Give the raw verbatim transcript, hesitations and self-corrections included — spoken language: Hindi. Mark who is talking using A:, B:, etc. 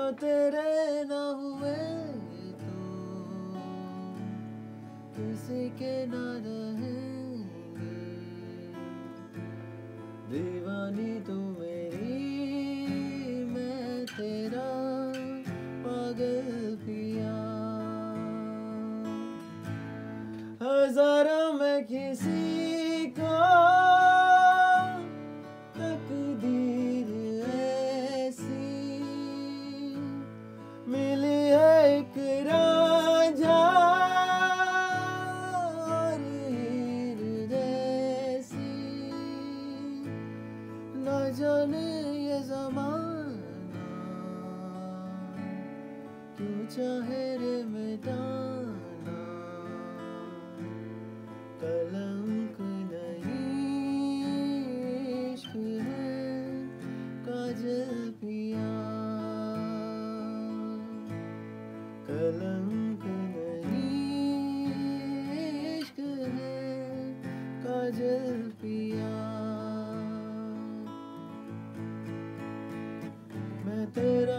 A: तेरे न हुए तो किसी के न रहेंगे। दीवानी तू मेरी, मैं तेरा पागल पिया। हजारों में किसी को तकदीर ऐसी मिली है, एक रांझा और हीर जैसी। न जाने ये ज़माना क्यों चाहे रे मिटाना। कलंक नहीं इश्क है काजल पिया। कलंक नहीं इश्क है काजल पिया। मैं तेरा